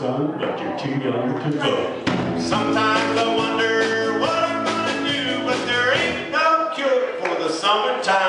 son, but you're too young to vote. Sometimes I wonder what I'm gonna do, but there ain't no cure for the summertime